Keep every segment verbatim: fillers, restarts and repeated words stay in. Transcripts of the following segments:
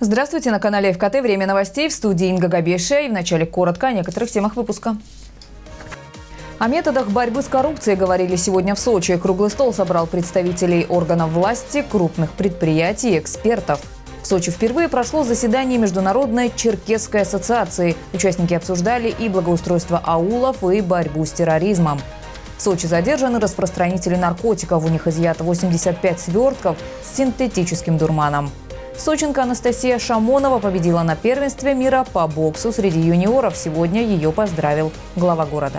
Здравствуйте, на канале эф ка тэ. Время новостей, в студии Инга Габешия. И вначале коротко о некоторых темах выпуска. О методах борьбы с коррупцией говорили сегодня в Сочи. Круглый стол собрал представителей органов власти, крупных предприятий и экспертов. В Сочи впервые прошло заседание Международной черкесской ассоциации. Участники обсуждали и благоустройство аулов, и борьбу с терроризмом. В Сочи задержаны распространители наркотиков. У них изъято восемьдесят пять свертков с синтетическим дурманом. Сочинка Анастасия Шамонова победила на первенстве мира по боксу среди юниоров. Сегодня ее поздравил глава города.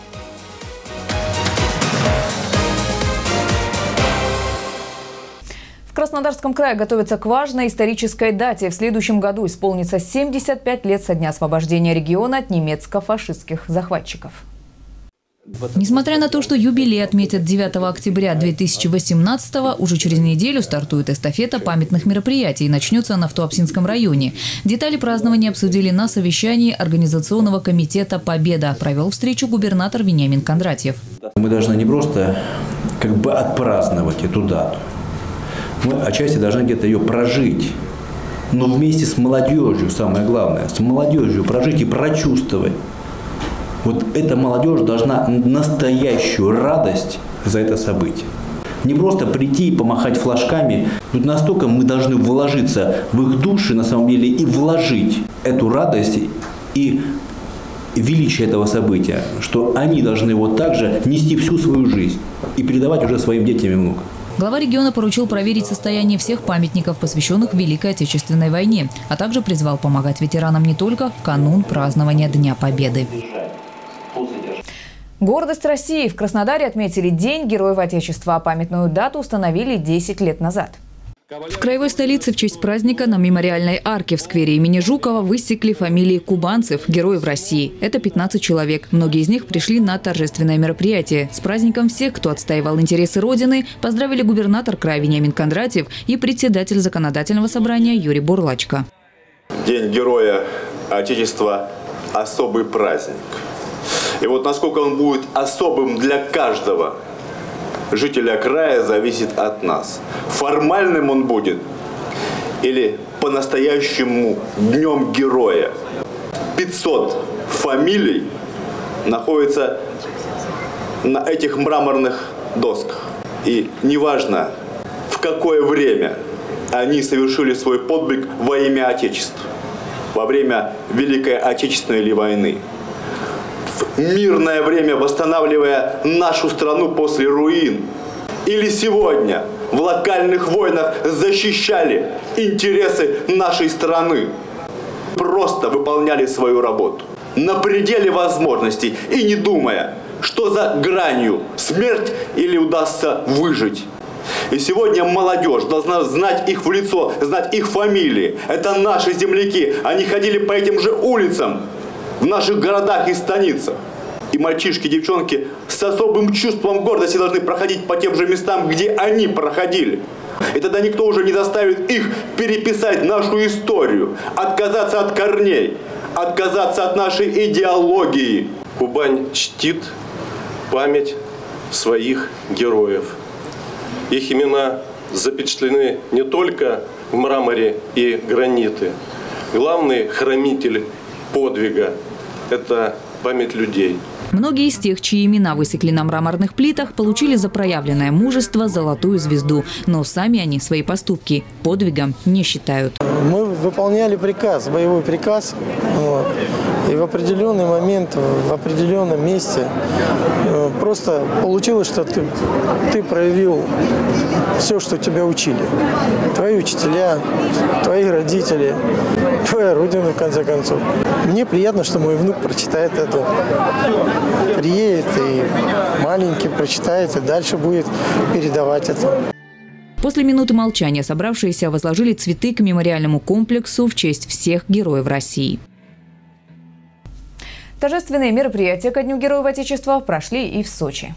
В Краснодарском крае готовится к важной исторической дате. В следующем году исполнится семьдесят пять лет со дня освобождения региона от немецко-фашистских захватчиков. Несмотря на то, что юбилей отметят девятого октября две тысячи восемнадцатого, уже через неделю стартует эстафета памятных мероприятий и начнется она в Туапсинском районе. Детали празднования обсудили на совещании Организационного комитета «Победа». Провел встречу губернатор Вениамин Кондратьев. Мы должны не просто как бы отпраздновать эту дату, мы отчасти должны где-то ее прожить. Но вместе с молодежью, самое главное, с молодежью прожить и прочувствовать. Вот эта молодежь должна настоящую радость за это событие. Не просто прийти и помахать флажками. Тут настолько мы должны вложиться в их души, на самом деле, и вложить эту радость и величие этого события, что они должны вот так же нести всю свою жизнь и передавать уже своим детям и внукам. Глава региона поручил проверить состояние всех памятников, посвященных Великой Отечественной войне, а также призвал помогать ветеранам не только в канун празднования Дня Победы. Гордость России. В Краснодаре отметили День Героев Отечества, а памятную дату установили десять лет назад. В краевой столице в честь праздника на мемориальной арке в сквере имени Жукова высекли фамилии кубанцев, героев России. Это пятнадцать человек. Многие из них пришли на торжественное мероприятие. С праздником всех, кто отстаивал интересы Родины, поздравили губернатор края Вениамин Кондратьев и председатель законодательного собрания Юрий Бурлачко. День Героя Отечества – особый праздник. И вот насколько он будет особым для каждого жителя края, зависит от нас. Формальным он будет или по-настоящему Днем Героя. пятьсот фамилий находятся на этих мраморных досках. И неважно, в какое время они совершили свой подвиг во имя Отечества. Во время Великой Отечественной или войны. В мирное время, восстанавливая нашу страну после руин. Или сегодня в локальных войнах защищали интересы нашей страны. Просто выполняли свою работу. На пределе возможностей и не думая, что за гранью смерть или удастся выжить. И сегодня молодежь должна знать их в лицо, знать их фамилии. Это наши земляки. Они ходили по этим же улицам в наших городах и станицах. И мальчишки, девчонки с особым чувством гордости должны проходить по тем же местам, где они проходили. И тогда никто уже не заставит их переписать нашу историю, отказаться от корней, отказаться от нашей идеологии. Кубань чтит память своих героев. Их имена запечатлены не только в мраморе и граните. Главный хранитель подвига – это память людей. Многие из тех, чьи имена высекли на мраморных плитах, получили за проявленное мужество золотую звезду. Но сами они свои поступки подвигом не считают. Мы выполняли приказ, боевой приказ. Вот. И в определенный момент, в определенном месте просто получилось, что ты, ты проявил все, что тебя учили. Твои учителя, твои родители, твоя родина, в конце концов. Мне приятно, что мой внук прочитает это. Приедет и маленький прочитает, и дальше будет передавать это. После минуты молчания собравшиеся возложили цветы к мемориальному комплексу в честь всех героев России. Торжественные мероприятия ко Дню Героев Отечества прошли и в Сочи.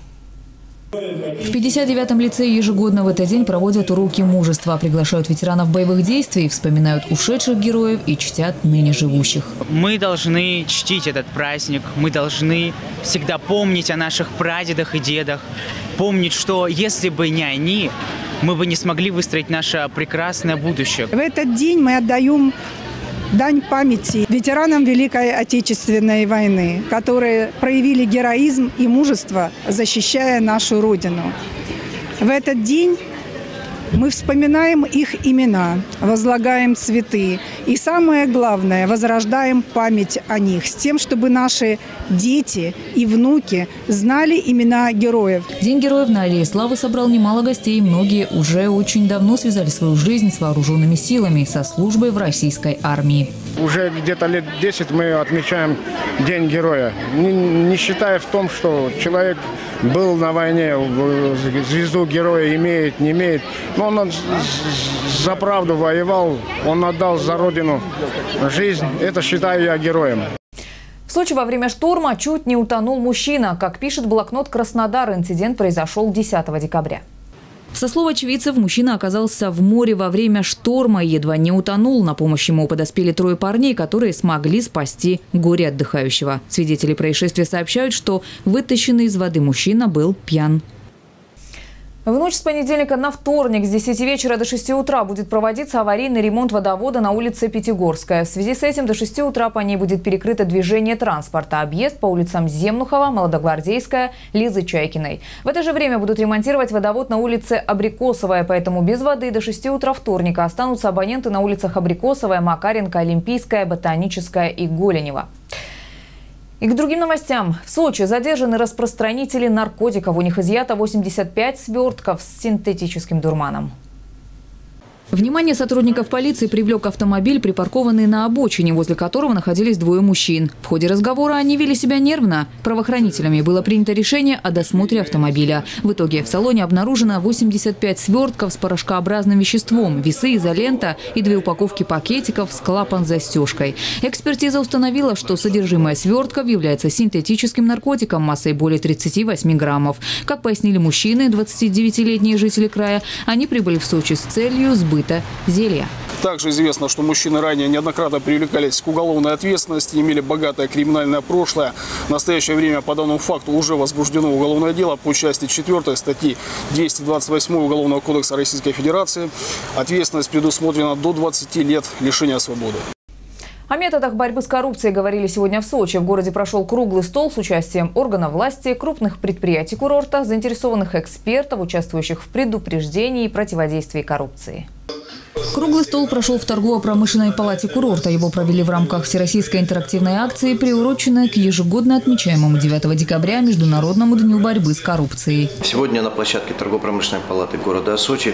В пятьдесят девятом лицее ежегодно в этот день проводят уроки мужества, приглашают ветеранов боевых действий, вспоминают ушедших героев и чтят ныне живущих. Мы должны чтить этот праздник, мы должны всегда помнить о наших прадедах и дедах, помнить, что если бы не они, мы бы не смогли выстроить наше прекрасное будущее. В этот день мы отдаем дань памяти ветеранам Великой Отечественной войны, которые проявили героизм и мужество, защищая нашу Родину. В этот день мы вспоминаем их имена, возлагаем цветы и, самое главное, возрождаем память о них с тем, чтобы наши дети и внуки знали имена героев. День героев на Аллее Славы собрал немало гостей. Многие уже очень давно связали свою жизнь с вооруженными силами, со службой в российской армии. Уже где-то лет десять мы отмечаем День героя, не, не считая в том, что человек был на войне, звезду героя имеет, не имеет. Но он за правду воевал, он отдал за родину жизнь. Это считаю я героем. В Сочи во время шторма чуть не утонул мужчина. Как пишет блокнот «Краснодар», инцидент произошел десятого декабря. Со слов очевидцев, мужчина оказался в море во время шторма и едва не утонул. На помощь ему подоспели трое парней, которые смогли спасти горе отдыхающего. Свидетели происшествия сообщают, что вытащенный из воды мужчина был пьян. В ночь с понедельника на вторник с десяти вечера до шести утра будет проводиться аварийный ремонт водовода на улице Пятигорская. В связи с этим до шести утра по ней будет перекрыто движение транспорта. Объезд по улицам Земнухова, Молодогвардейская, Лизы Чайкиной. В это же время будут ремонтировать водовод на улице Абрикосовая, поэтому без воды до шести утра вторника останутся абоненты на улицах Абрикосовая, Макаренко, Олимпийская, Ботаническая и Голенева. И к другим новостям. В Сочи задержаны распространители наркотиков. У них изъято восемьдесят пять свертков с синтетическим дурманом. Внимание сотрудников полиции привлек автомобиль, припаркованный на обочине, возле которого находились двое мужчин. В ходе разговора они вели себя нервно. Правоохранителями было принято решение о досмотре автомобиля. В итоге в салоне обнаружено восемьдесят пять свертков с порошкообразным веществом, весы, изолента и две упаковки пакетиков с клапан-застежкой. Экспертиза установила, что содержимое свертков является синтетическим наркотиком массой более тридцати восьми граммов. Как пояснили мужчины, двадцатидевятилетние жители края, они прибыли в Сочи с целью сбыта зелья. Также известно, что мужчины ранее неоднократно привлекались к уголовной ответственности, имели богатое криминальное прошлое. В настоящее время по данному факту уже возбуждено уголовное дело по части четвёртой статьи двести двадцать восемь Уголовного кодекса Российской Федерации. Ответственность предусмотрена до двадцати лет лишения свободы. О методах борьбы с коррупцией говорили сегодня в Сочи. В городе прошел круглый стол с участием органов власти, крупных предприятий курорта, заинтересованных экспертов, участвующих в предупреждении и противодействии коррупции. Круглый стол прошел в торгово-промышленной палате курорта. Его провели в рамках всероссийской интерактивной акции, приуроченной к ежегодно отмечаемому девятого декабря Международному дню борьбы с коррупцией. Сегодня на площадке торгово-промышленной палаты города Сочи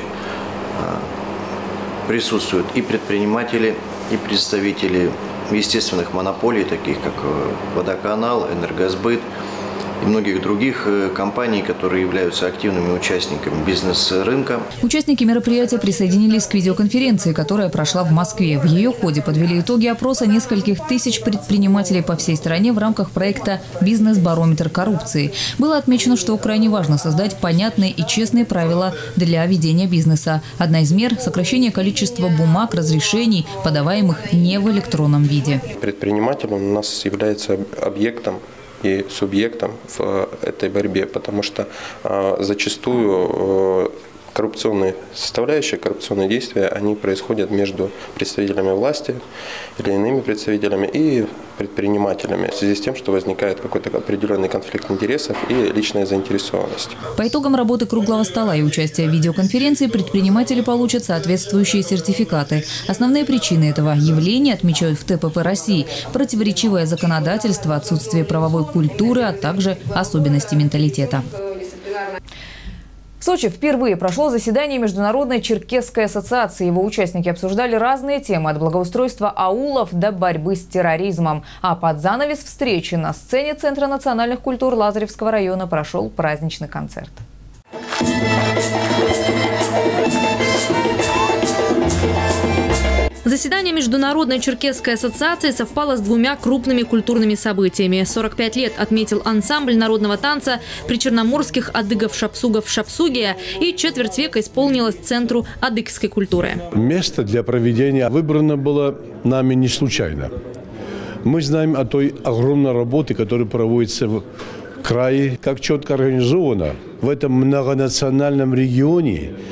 присутствуют и предприниматели, и представители естественных монополий, таких как Водоканал, Энергосбыт и многих других компаний, которые являются активными участниками бизнес-рынка. Участники мероприятия присоединились к видеоконференции, которая прошла в Москве. В ее ходе подвели итоги опроса нескольких тысяч предпринимателей по всей стране в рамках проекта «Бизнес-барометр коррупции». Было отмечено, что крайне важно создать понятные и честные правила для ведения бизнеса. Одна из мер – сокращение количества бумаг, разрешений, подаваемых не в электронном виде. Предприниматель у нас является объектом и субъектом в этой борьбе, потому что э, зачастую э, коррупционные составляющие, коррупционные действия, они происходят между представителями власти или иными представителями и предпринимателями в связи с тем, что возникает какой-то определенный конфликт интересов и личная заинтересованность. По итогам работы круглого стола и участия в видеоконференции предприниматели получат соответствующие сертификаты. Основные причины этого явления отмечают в ТПП России: противоречивое законодательство, отсутствие правовой культуры, а также особенности менталитета. В Сочи впервые прошло заседание Международной черкесской ассоциации. Его участники обсуждали разные темы – от благоустройства аулов до борьбы с терроризмом. А под занавес встречи на сцене Центра национальных культур Лазаревского района прошел праздничный концерт. Заседание Международной черкесской ассоциации совпало с двумя крупными культурными событиями. сорок пять лет отметил ансамбль народного танца причерноморских адыгов-шапсугов «Шапсугия», и четверть века исполнилось Центру адыгской культуры. Место для проведения выбрано было нами не случайно. Мы знаем о той огромной работе, которая проводится в крае, как четко организовано в этом многонациональном регионе.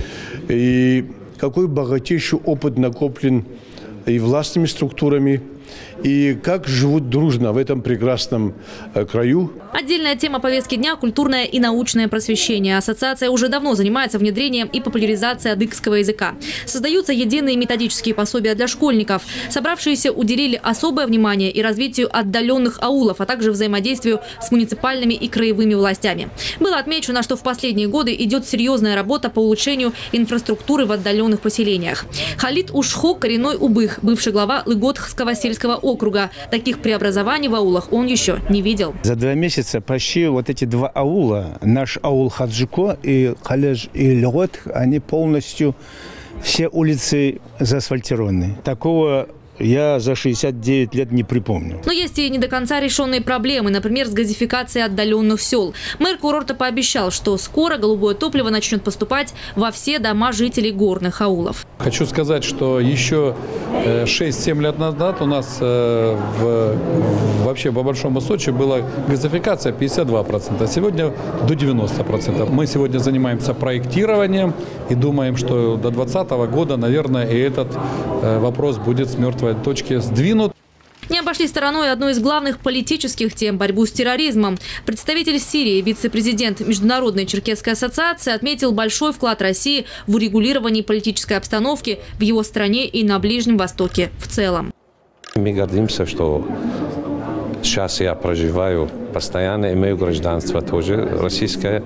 и какой богатейший опыт накоплен и властными структурами, и как живут дружно в этом прекрасном краю. Отдельная тема повестки дня – культурное и научное просвещение. Ассоциация уже давно занимается внедрением и популяризацией адыгского языка. Создаются единые методические пособия для школьников. Собравшиеся уделили особое внимание и развитию отдаленных аулов, а также взаимодействию с муниципальными и краевыми властями. Было отмечено, что в последние годы идет серьезная работа по улучшению инфраструктуры в отдаленных поселениях. Халид Ушхо – коренной убых, бывший глава Лыготского сельского округа. Таких преобразований в аулах он еще не видел. За два месяца почти вот эти два аула, наш аул Хаджико и Халеж и Льгот, они полностью, все улицы заасфальтированы. Такого я за шестьдесят девять лет не припомню. Но есть и не до конца решенные проблемы, например, с газификацией отдаленных сел. Мэр курорта пообещал, что скоро голубое топливо начнет поступать во все дома жителей горных аулов. Хочу сказать, что еще шесть-семь лет назад у нас в, вообще по Большому Сочи была газификация пятьдесят два процента, а сегодня до девяноста процентов. Мы сегодня занимаемся проектированием и думаем, что до двадцатого года, наверное, и этот вопрос будет с мертвой точки сдвинут. Не обошли стороной одну из главных политических тем – борьбу с терроризмом. Представитель Сирии, вице-президент Международной черкесской ассоциации, отметил большой вклад России в урегулировании политической обстановки в его стране и на Ближнем Востоке в целом. Мы гордимся, что сейчас я проживаю постоянно, имею гражданство тоже российское,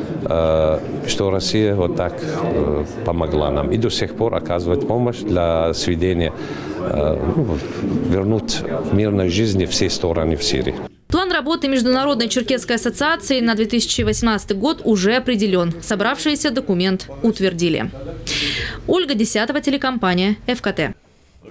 что Россия вот так помогла нам и до сих пор оказывает помощь для сведения, ну, вернуть мирной жизни все стороны в Сирии. План работы Международной черкесской ассоциации на две тысячи восемнадцатый год уже определен. Собравшиеся документ утвердили. Ольга Десятова, телекомпания эф ка тэ.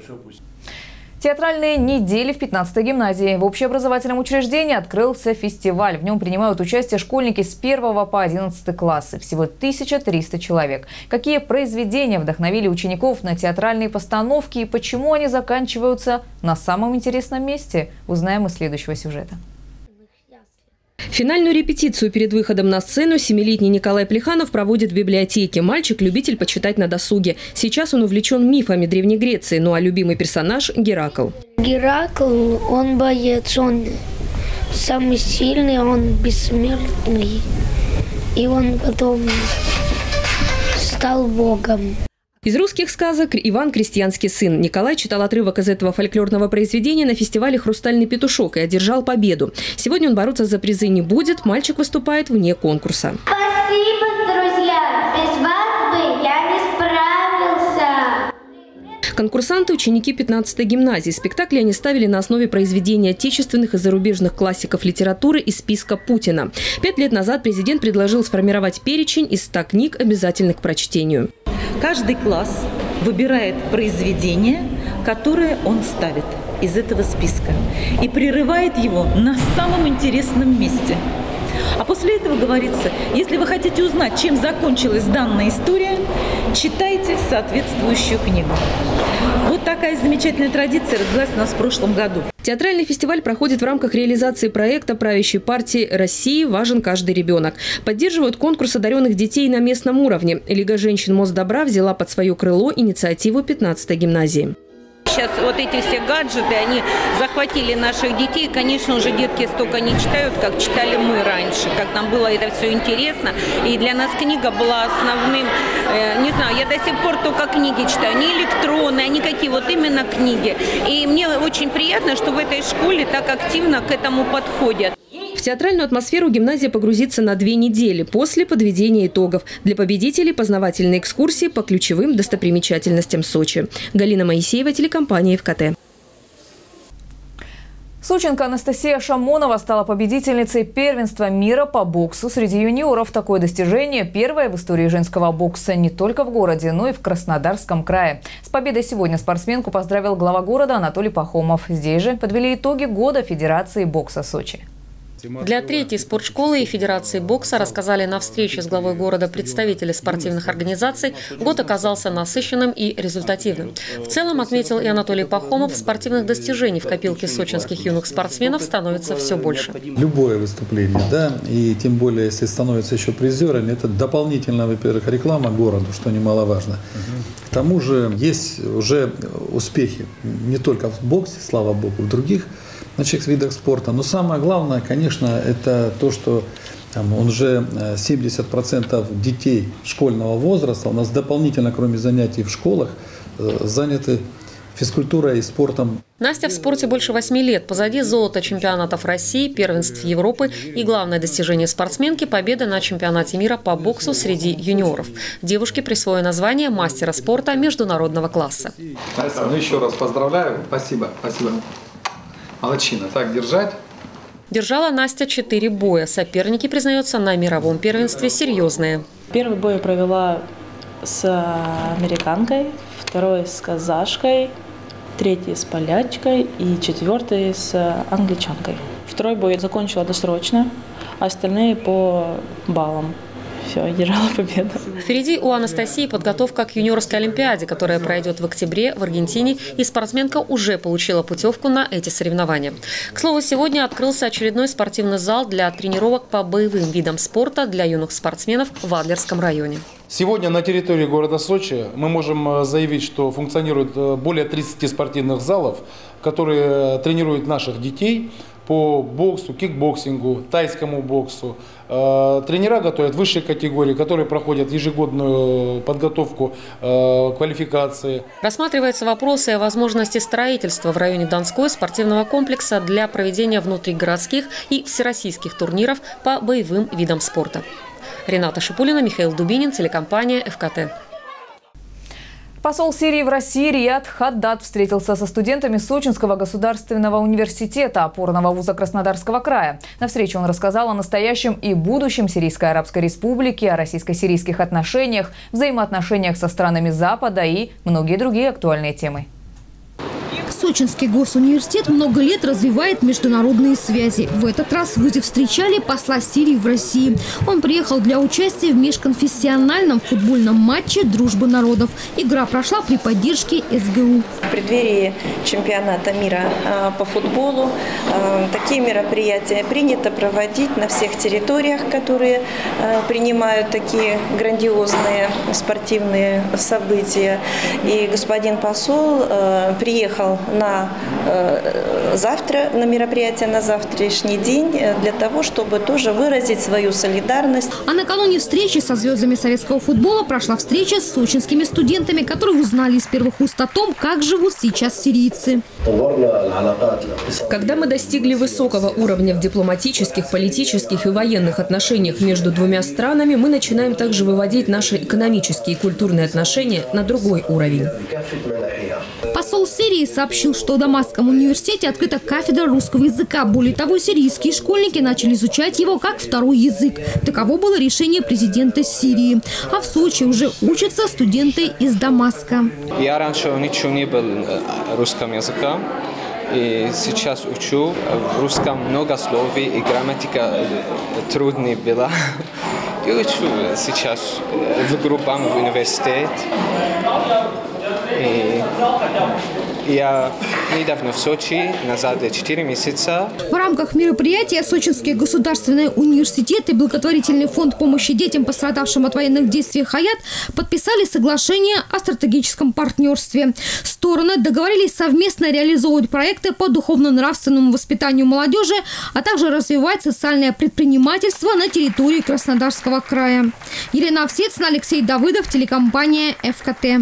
Театральные недели в пятнадцатой гимназии. В общеобразовательном учреждении открылся фестиваль. В нем принимают участие школьники с первого по одиннадцатый классы. Всего тысяча триста человек. Какие произведения вдохновили учеников на театральные постановки и почему они заканчиваются на самом интересном месте, узнаем из следующего сюжета. Финальную репетицию перед выходом на сцену семилетний Николай Плеханов проводит в библиотеке. Мальчик – любитель почитать на досуге. Сейчас он увлечен мифами Древней Греции, ну а любимый персонаж – Геракл. Геракл, он боец, он самый сильный, он бессмертный. И он потом стал богом. Из русских сказок «Иван Крестьянский сын». Николай читал отрывок из этого фольклорного произведения на фестивале «Хрустальный петушок» и одержал победу. Сегодня он бороться за призы не будет, мальчик выступает вне конкурса. Спасибо, друзья! Без вас бы я не справился! Конкурсанты – ученики пятнадцатой гимназии. Спектакли они ставили на основе произведений отечественных и зарубежных классиков литературы из списка Путина. Пять лет назад президент предложил сформировать перечень из ста книг, обязательных к прочтению. Каждый класс выбирает произведение, которое он ставит из этого списка и прерывает его на самом интересном месте. А после этого говорится, если вы хотите узнать, чем закончилась данная история, читайте соответствующую книгу. Вот такая замечательная традиция родилась у нас в прошлом году. Театральный фестиваль проходит в рамках реализации проекта правящей партии «России важен каждый ребенок». Поддерживают конкурс одаренных детей на местном уровне. Лига женщин Мосдобра взяла под свое крыло инициативу пятнадцатой гимназии. Сейчас вот эти все гаджеты, они захватили наших детей. Конечно, уже детки столько не читают, как читали мы раньше, как нам было это все интересно. И для нас книга была основным, э, не знаю, я до сих пор только книги читаю, не электронные, а никакие, вот именно книги. И мне очень приятно, что в этой школе так активно к этому подходят. В театральную атмосферу гимназия погрузится на две недели после подведения итогов. Для победителей познавательные экскурсии по ключевым достопримечательностям Сочи. Галина Моисеева, телекомпания эф ка тэ. Сочинка Анастасия Шамонова стала победительницей первенства мира по боксу среди юниоров. Такое достижение первое в истории женского бокса не только в городе, но и в Краснодарском крае. С победой сегодня спортсменку поздравил глава города Анатолий Пахомов. Здесь же подвели итоги года Федерации бокса Сочи. Для третьей спортшколы и Федерации бокса рассказали на встрече с главой города представители спортивных организаций, год оказался насыщенным и результативным. В целом, отметил и Анатолий Пахомов, спортивных достижений в копилке сочинских юных спортсменов становится все больше. Любое выступление, да, и тем более, если становятся еще призерами, это дополнительная, во-первых, реклама городу, что немаловажно. К тому же есть уже успехи не только в боксе, слава богу, в других значит, видах спорта. Но самое главное, конечно, это то, что там, он уже семьдесят процентов детей школьного возраста у нас дополнительно, кроме занятий в школах, заняты физкультурой и спортом. Настя в спорте больше восьми лет. Позади золото чемпионатов России, первенств Европы и главное достижение спортсменки – победа на чемпионате мира по боксу среди юниоров. Девушке присвоено звание мастера спорта международного класса. Настя, ну еще раз поздравляю. Спасибо, спасибо. Молодчина. Так держать. Держала Настя четыре боя. Соперники, признается, на мировом первенстве серьезные. Первый бой я провела с американкой, второй с казашкой, третий с полячкой и четвертый с англичанкой. Второй бой я закончила досрочно, а остальные по баллам. Все, одержала победу. Впереди у Анастасии подготовка к юниорской олимпиаде, которая пройдет в октябре в Аргентине, и спортсменка уже получила путевку на эти соревнования. К слову, сегодня открылся очередной спортивный зал для тренировок по боевым видам спорта для юных спортсменов в Адлерском районе. Сегодня на территории города Сочи мы можем заявить, что функционирует более тридцати спортивных залов, которые тренируют наших детей по боксу, кикбоксингу, тайскому боксу. Тренера готовят высшие категории, которые проходят ежегодную подготовку квалификации. Рассматриваются вопросы о возможности строительства в районе Донской спортивного комплекса для проведения внутригородских и всероссийских турниров по боевым видам спорта. Рената Шипулина, Михаил Дубинин, телекомпания эф ка тэ. Посол Сирии в России Рияд Хаддад встретился со студентами Сочинского государственного университета, опорного вуза Краснодарского края. На встрече он рассказал о настоящем и будущем Сирийской Арабской Республики, о российско-сирийских отношениях, взаимоотношениях со странами Запада и многие другие актуальные темы. Сочинский госуниверситет много лет развивает международные связи. В этот раз в вузе встречали посла Сирии в России. Он приехал для участия в межконфессиональном футбольном матче «Дружба народов». Игра прошла при поддержке эс гэ у. В преддверии чемпионата мира по футболу такие мероприятия принято проводить на всех территориях, которые принимают такие грандиозные спортивные события. И господин посол приехал на э, завтра, на мероприятие на завтрашний день для того, чтобы тоже выразить свою солидарность. А накануне встречи со звездами советского футбола прошла встреча с сочинскими студентами, которые узнали из первых уст о том, как живут сейчас сирийцы. Когда мы достигли высокого уровня в дипломатических, политических и военных отношениях между двумя странами, мы начинаем также выводить наши экономические и культурные отношения на другой уровень. Посол Сирии сообщил, что в Дамасском университете открыта кафедра русского языка. Более того, сирийские школьники начали изучать его как второй язык. Таково было решение президента Сирии. А в Сочи уже учатся студенты из Дамаска. Я раньше ничего не был русским языком. И сейчас учу. В русском много слов, и грамматика трудная была. И учу сейчас в группах в университете. И я недавно в Сочи, назад четыре месяца. В рамках мероприятия Сочинский государственный университет и благотворительный фонд помощи детям, пострадавшим от военных действий «Хаят», подписали соглашение о стратегическом партнерстве. Стороны договорились совместно реализовывать проекты по духовно-нравственному воспитанию молодежи, а также развивать социальное предпринимательство на территории Краснодарского края. Елена Овсецина, Алексей Давыдов, телекомпания эф ка тэ.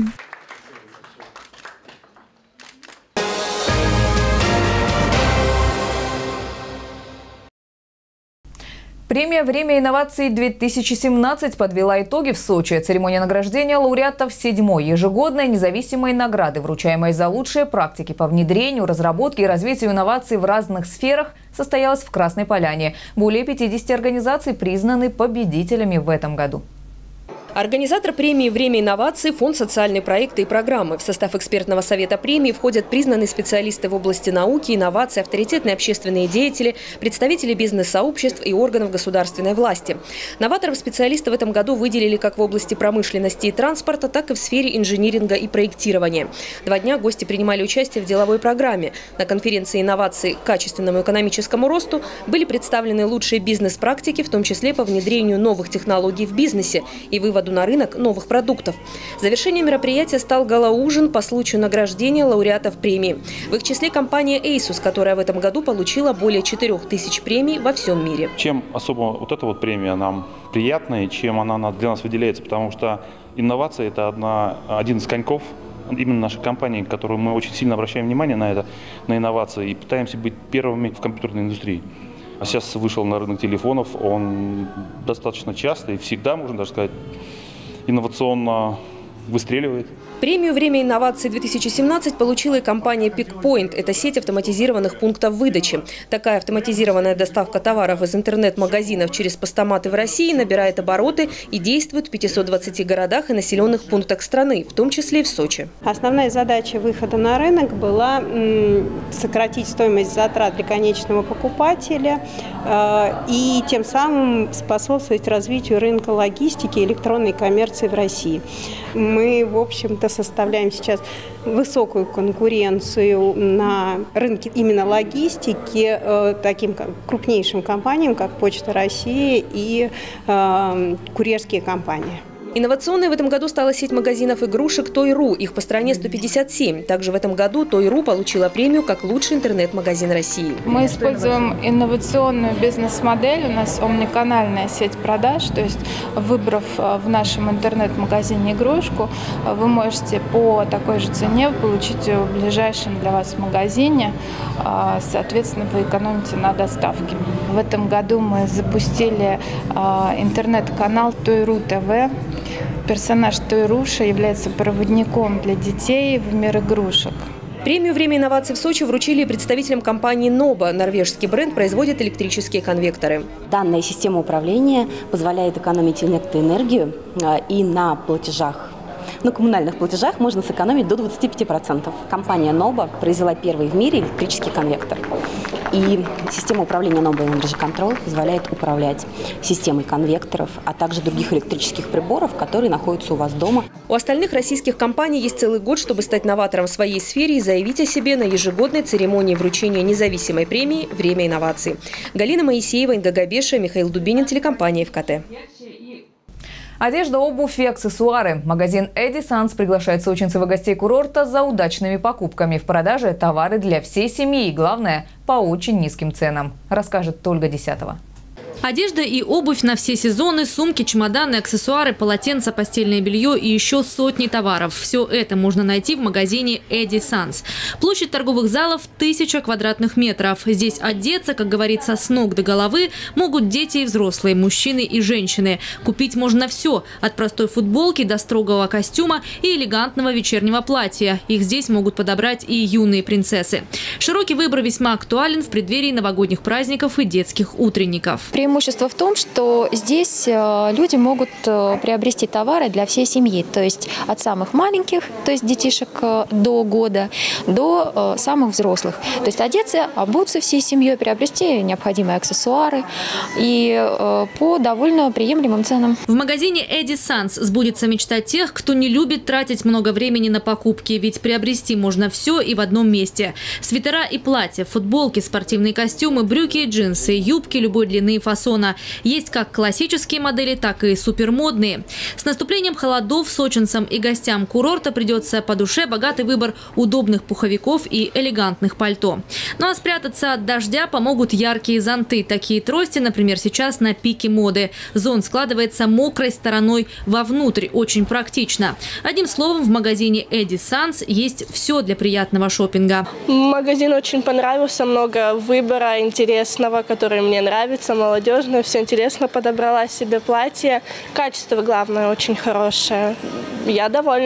Премия «Время инноваций-две тысячи семнадцать» подвела итоги в Сочи. Церемония награждения лауреатов седьмой ежегодной независимой награды, вручаемой за лучшие практики по внедрению, разработке и развитию инноваций в разных сферах, состоялась в Красной Поляне. Более пятидесяти организаций признаны победителями в этом году. Организатор премии «Время инноваций» – Фонд социальные проекты и программы. В состав экспертного совета премии входят признанные специалисты в области науки, инноваций, авторитетные общественные деятели, представители бизнес-сообществ и органов государственной власти. Новаторов-специалистов в этом году выделили как в области промышленности и транспорта, так и в сфере инжиниринга и проектирования. Два дня гости принимали участие в деловой программе. На конференции «Инновации к качественному экономическому росту» были представлены лучшие бизнес-практики, в том числе по внедрению новых технологий в бизнесе и выводу на рынок новых продуктов. Завершением мероприятия стал гала-ужин по случаю награждения лауреатов премии. В их числе компания Asus, которая в этом году получила более четырёх тысяч премий во всем мире. Чем особо вот эта вот премия нам приятна и чем она для нас выделяется? Потому что инновация – это одна, один из коньков именно нашей компании, которую мы очень сильно обращаем внимание на это, на инновации и пытаемся быть первыми в компьютерной индустрии. А сейчас вышел на рынок телефонов, он достаточно часто и всегда, можно даже сказать, инновационно выстреливает. Премию «Время инноваций-две тысячи семнадцать» получила и компания «Пикпоинт». Это сеть автоматизированных пунктов выдачи. Такая автоматизированная доставка товаров из интернет-магазинов через постаматы в России набирает обороты и действует в пятистах двадцати городах и населенных пунктах страны, в том числе и в Сочи. Основная задача выхода на рынок была сократить стоимость затрат для конечного покупателя и тем самым способствовать развитию рынка логистики и электронной коммерции в России. Мы, в общем-то, составляем сейчас высокую конкуренцию на рынке именно логистики э, таким как, крупнейшим компаниям, как Почта России и э, курьерские компании. Инновационной в этом году стала сеть магазинов игрушек «Той.ру». Их по стране сто пятьдесят семь. Также в этом году «Той.ру» получила премию как лучший интернет-магазин России. Мы используем инновационную бизнес-модель. У нас омниканальная сеть продаж. То есть, выбрав в нашем интернет-магазине игрушку, вы можете по такой же цене получить ее в ближайшем для вас магазине. Соответственно, вы экономите на доставке. В этом году мы запустили интернет-канал «Той.ру ТВ». Персонаж Той.руша является проводником для детей в мир игрушек. Премию «Время инноваций» в Сочи вручили представителям компании «Ноба». Норвежский бренд производит электрические конвекторы. Данная система управления позволяет экономить электроэнергию и на платежах. На коммунальных платежах можно сэкономить до двадцати пяти процентов. Компания «Ноба» произвела первый в мире электрический конвектор. И система управления «Ноба Energy Control» позволяет управлять системой конвекторов, а также других электрических приборов, которые находятся у вас дома. У остальных российских компаний есть целый год, чтобы стать новатором в своей сфере и заявить о себе на ежегодной церемонии вручения независимой премии «Время инноваций». Галина Моисеева, Инга Габеша, Михаил Дубинин, телекомпания эф ка тэ. Одежда, обувь и аксессуары. Магазин Эди Санс приглашает сочинцев и гостей курорта за удачными покупками. В продаже товары для всей семьи и, главное, по очень низким ценам. Расскажет Ольга Десятова. Одежда и обувь на все сезоны, сумки, чемоданы, аксессуары, полотенца, постельное белье и еще сотни товаров. Все это можно найти в магазине Эди Санс. Площадь торговых залов – тысяча квадратных метров. Здесь одеться, как говорится, с ног до головы могут дети и взрослые, мужчины и женщины. Купить можно все – от простой футболки до строгого костюма и элегантного вечернего платья. Их здесь могут подобрать и юные принцессы. Широкий выбор весьма актуален в преддверии новогодних праздников и детских утренников. Преимущество в том, что здесь люди могут приобрести товары для всей семьи, то есть от самых маленьких, то есть детишек до года, до самых взрослых. То есть одеться, обуться всей семьей, приобрести необходимые аксессуары и по довольно приемлемым ценам. В магазине Эди Санс сбудется мечта тех, кто не любит тратить много времени на покупки, ведь приобрести можно все и в одном месте. Свитера и платья, футболки, спортивные костюмы, брюки и джинсы, юбки любой длины и фасона. Есть как классические модели, так и супермодные. С наступлением холодов сочинцам и гостям курорта придется по душе богатый выбор удобных пуховиков и элегантных пальто. Ну а спрятаться от дождя помогут яркие зонты. Такие трости, например, сейчас на пике моды. Зонт складывается мокрой стороной вовнутрь. Очень практично. Одним словом, в магазине Эди Санс есть все для приятного шопинга. Магазин очень понравился. Много выбора интересного, который мне нравится. Молодежь. Все интересно, подобрала себе платье. Качество, главное, очень хорошее. Я довольна.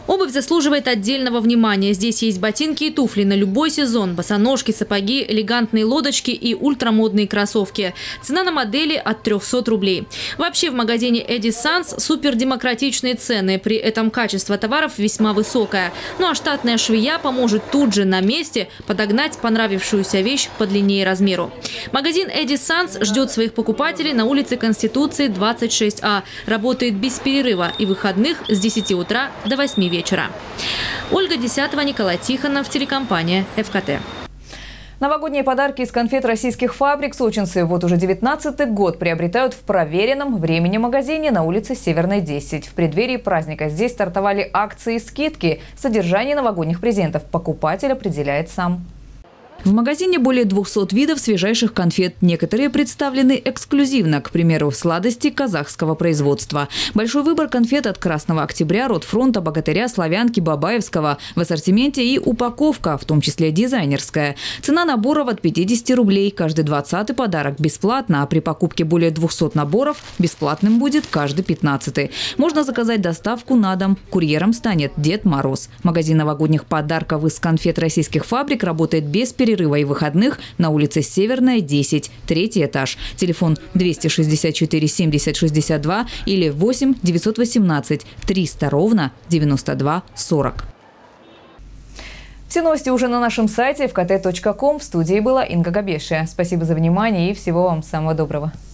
Обувь заслуживает отдельного внимания. Здесь есть ботинки и туфли на любой сезон, босоножки, сапоги, элегантные лодочки и ультрамодные кроссовки. Цена на модели от трёхсот рублей. Вообще в магазине Эдисанс супердемократичные цены. При этом качество товаров весьма высокое. Ну а штатная швея поможет тут же на месте подогнать понравившуюся вещь по длине и размеру. Магазин Эдисанс ждет своих покупателей на улице Конституции двадцать шесть А. Работает без перерыва и выходных с десяти утра до восьми вечера. вечера. Ольга Десятова, Николай Тихонов, телекомпания эф ка тэ. Новогодние подарки из конфет российских фабрик сочинцы вот уже девятнадцатый год приобретают в проверенном времени магазине на улице Северной, десять. В преддверии праздника здесь стартовали акции и скидки. Содержание новогодних презентов покупатель определяет сам. В магазине более двухсот видов свежайших конфет. Некоторые представлены эксклюзивно, к примеру, сладости казахского производства. Большой выбор конфет от Красного Октября, Ротфронта, Богатыря, Славянки, Бабаевского. В ассортименте и упаковка, в том числе дизайнерская. Цена наборов от пятидесяти рублей. Каждый двадцатый подарок бесплатно, а при покупке более двухсот наборов бесплатным будет каждый пятнадцатый. Можно заказать доставку на дом. Курьером станет Дед Мороз. Магазин новогодних подарков из конфет российских фабрик работает без перерыва. перерыва и выходных на улице Северная, десять, третий этаж. Телефон двести шестьдесят четыре семьдесят шестьдесят два или восемь девятьсот восемнадцать триста ровно девяносто два сорок. Все новости уже на нашем сайте эф ка тэ точка ком. В студии была Инга Габешия. Спасибо за внимание и всего вам самого доброго.